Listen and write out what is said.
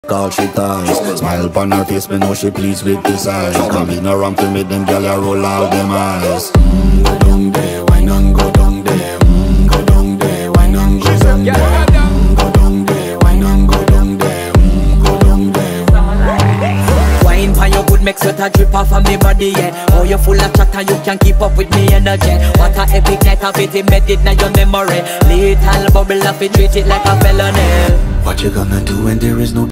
All she ties, smile upon her face, me know she pleased with this eyes. Come in around to make them gyal a roll out them eyes. Go down there, why not go down there? Go down there, why not go down there? Go down there, why not go down there? Go down there. Wine pan your good, make sweat a drip off of me body, yeah. Oh, you full of chatter, you can't keep up with me energy. What a epic night of it, embedded now your memory. Little bubble of it, treat it like a felony. What you gonna do when there is no